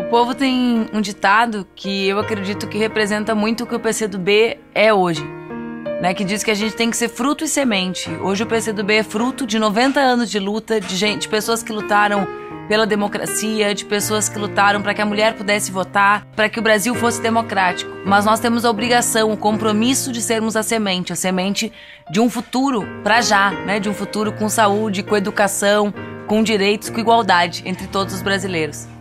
povo tem um ditado que eu acredito que representa muito o que o PCdoB é hoje, né? Que diz que a gente tem que ser fruto e semente. Hoje o PCdoB é fruto de 90 anos de luta, de pessoas que lutaram pela democracia, de pessoas que lutaram para que a mulher pudesse votar, para que o Brasil fosse democrático. Mas nós temos a obrigação, o compromisso de sermos a semente de um futuro para já, né? De um futuro com saúde, com educação, com direitos, com igualdade entre todos os brasileiros.